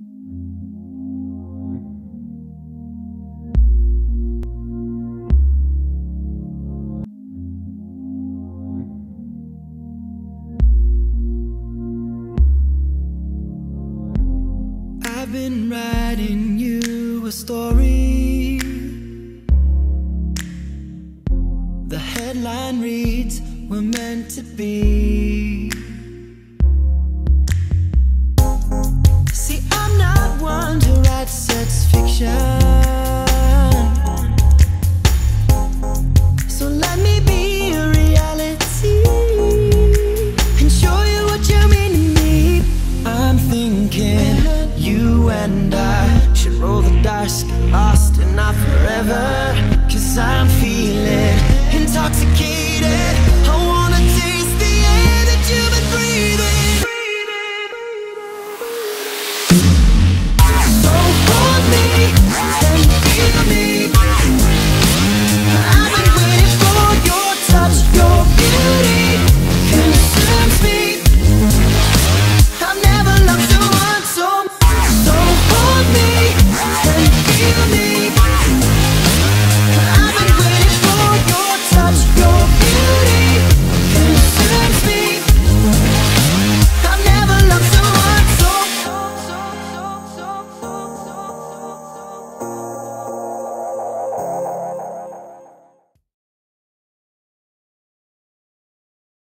I've been writing you a story. The headline reads, "We're meant to be." See, I'm not one to write sex fiction, so let me be a reality and show you what you mean to me. I'm thinking you and I should roll the dice, get lost and not forever. 'Cause I'm feeling intoxicated. I wanna taste the air that you've been breathing. So hold me and feel me. I've been waiting for your touch, your beauty consumes me.